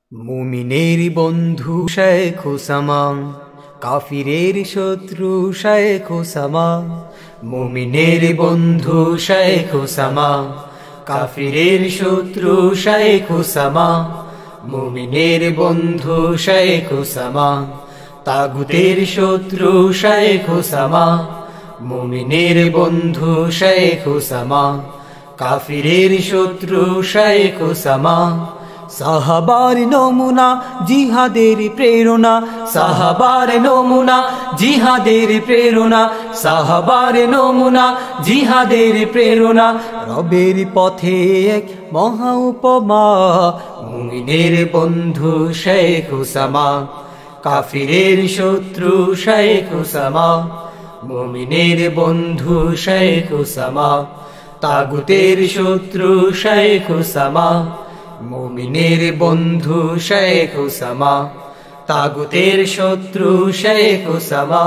মুমিনের বন্ধু শেখ ওসামা, কাফিরের শত্রু শেখ ওসামা। মুমিনের বন্ধু শেখ ওসামা, কাফিরের শত্রু শেখ ওসামা। মুমিনের বন্ধু শেখ ওসামা, তাগুতের শত্রু শেখ ওসামা। মুমিনের বন্ধু শেখ ওসামা, কাফিরের শত্রু শেখ ওসামা। সাহাবার নমুনা জিহাদের প্রেরণা, সাহাবার নমুনা জিহাদের প্রেরণা, সাহাবার নমুনা জিহাদের প্রেরণা। রবের পথে এক মহা উপমা, মুমিনের বন্ধু শেখ ওসামা, কাফিরের শত্রু শেখ ওসামা। মুমিনের বন্ধু শেখ ওসামা, তাগুতের শত্রু শেখ ওসামা। মুমিনের বন্ধু শেখ ওসামা, তাগুতের শত্রু শেখ ওসামা।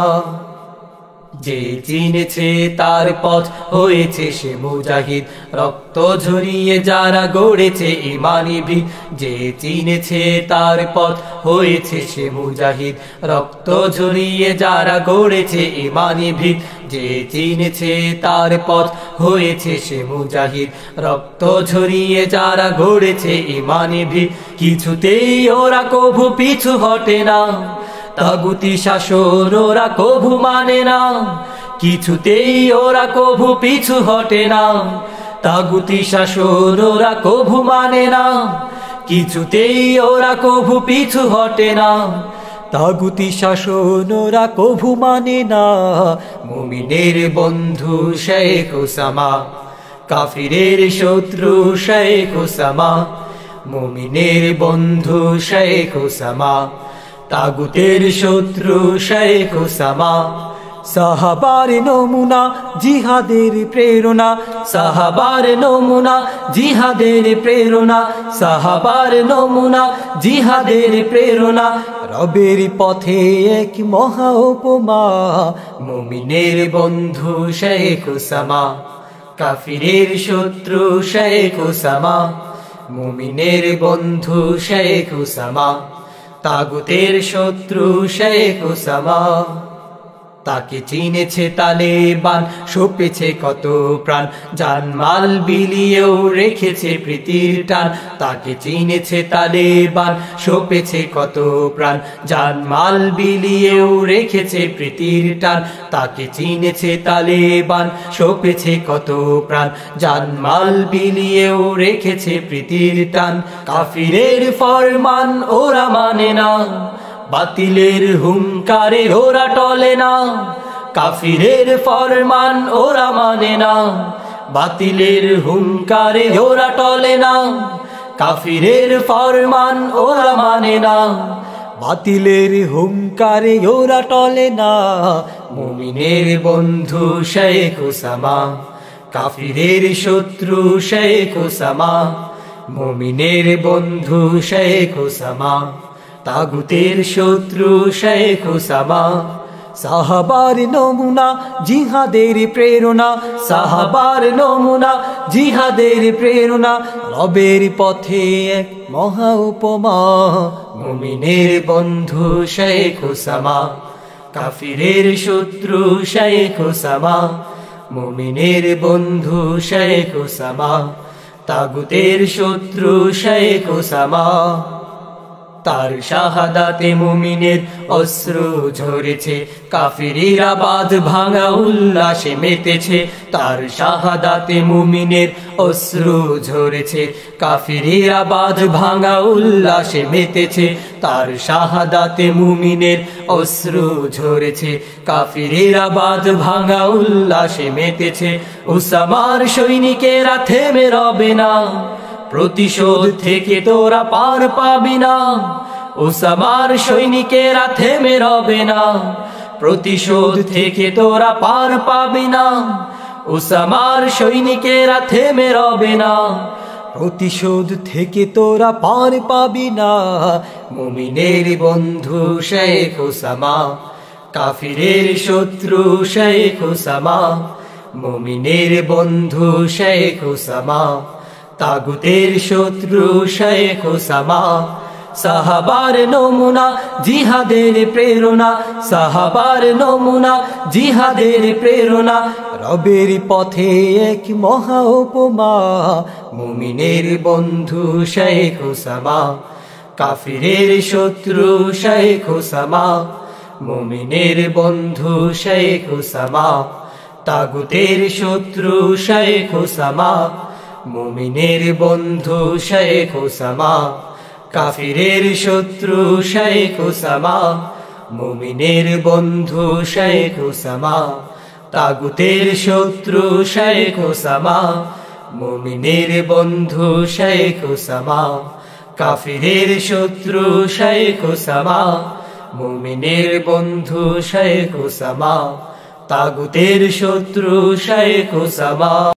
যে চিনেছে তার পথ হয়েছে সে মুজাহিদ, রক্ত ঝরিয়ে যারা গড়েছে ইমানি ভিত। যে চিনেছে তার পথ হয়েছে সে মুজাহিদ, রক্ত ঝরিয়ে যারা গড়েছে ইমানি ভিত। যে চিনেছে তার পথ হয়েছে সে মুজাহিদ, রক্ত ঝরিয়ে যারা গড়েছে ইমানি ভিত। কিছুতেই ওরা কভু পিছু হটে না, তাগুতি শাসন ওরা কভু মানে না। কিছুতেই ওরা কভু পিছু হটে না, তাগুতি শাসন ওরা কভু মানে না। কিছুতেই ওরা কভু পিছু হটে না, তাগুতি শাসন ওরা কভু মানে না। মুমিনের বন্ধু শেখ ওসামা, কাফিরের শত্রু শেখ ওসামা। মুমিনের বন্ধু শেখ ওসামা, তাগুতের শত্রু শেখ ওসামা। সাহাবার নমুনা জিহাদের প্রেরণা, সাহাবার নমুনা জিহাদের প্রেরণা, সাহাবার নমুনা জিহাদের প্রেরণা। রবের পথে এক মহা উপমা, মুমিনের বন্ধু শেখ ওসামা, কাফিরের শত্রু শেখ ওসামা। মুমিনের বন্ধু শেখ ওসামা, তাগুতের শত্রু শেখ ওসামা। তাকে চিনেছে তালেবান, সপেছে কত প্রাণ, জানমাল বিলিয়েও রেখেছে প্রীতির টান। তাকে চিনেছে তালেবান, সপেছে কত প্রাণ, জানমাল বিলিয়েও রেখেছে প্রীতির টান। তাকে চিনেছে তালেবান, সপেছে কত প্রাণ, জানমাল বিলিয়েও রেখেছে প্রীতির টান। কাফিরের ফরমান ওরা মানে না, বাতিলের হুঙ্কারে ওরা টলে না। কাফিরের ফরমান ওরা মানে না, বাতিলের হুঙ্কারে ওরা টলে না। কাফিরের ফরমান ওরা মানে না, বাতিলের হুঙ্কারে ওরা টলে না। মুমিনের বন্ধু শেখ ওসামা, কাফিরের শত্রু শেখ ওসামা। মুমিনের বন্ধু শেখ ওসামা, তাগুতের শত্রু শেখ ওসামা। সাহাবার নমুনা জিহাদের প্রেরণা, সাহাবার নমুনা জিহাদের প্রেরণা। রবের পথে এক মহা উপমা, মুমিনের বন্ধু শেখ ওসামা, কাফিরের শত্রু শেখ ওসামা। মুমিনের বন্ধু শেখ ওসামা, তাগুতের শত্রু শেখ ওসামা। তার শাহাদাতে মুমিনের অশ্রু ঝরেছে, কাফিরেরা বাঁধ ভাঙা উল্লাসে মেতেছে। তার শাহাদাতে মুমিনের অশ্রু ঝরেছে, কাফিরেরা বাঁধ ভাঙা উল্লাসে মেতেছে। তার শাহাদাতে মুমিনের অশ্রু ঝরেছে, কাফিরেরা বাঁধ ভাঙা উল্লাসে মেতেছে। ওসামার সৈনিকেরা থেমে রবে না, প্রতিশোধ থেকে তোরা পার পাবি না। ওসামার সৈনিকেরা থেমে রবে না, প্রতিশোধ থেকে তোরা পার পাবি না। ওসামার সৈনিকেরা থেমে রবে না, প্রতিশোধ থেকে তোরা পার পাবি না। মুমিনের বন্ধু শেখ ওসামা, কাফিরের শত্রু শেখ ওসামা। মুমিনের বন্ধু শেখ ওসামা, তাগুতের শত্রু শেখ ওসামা। সাহাবার নমুনা জিহাদের প্রেরণা, সাহাবার নমুনা জিহাদের প্রেরণা, রবের পথে এক মহা উপমা, মুমিনের বন্ধু শেখ ওসামা, কাফিরের শত্রু শেখ ওসামা, মুমিনের বন্ধু শেখ ওসামা, তাগুতের শত্রু শেখ ওসামা, মুমিনের বন্ধু শেখ ওসামা, কাফিরের শত্রু শেখ ওসামা, মুমিনের বন্ধু শেখ ওসামা, তাগুতের শত্রু শেখ ওসামা, মুমিনের বন্ধু শেখ ওসামা, কাফিরের শত্রু শেখ ওসামা, মুমিনের বন্ধু শেখ ওসামা, তাগুতের শত্রু শেখ ওসামা।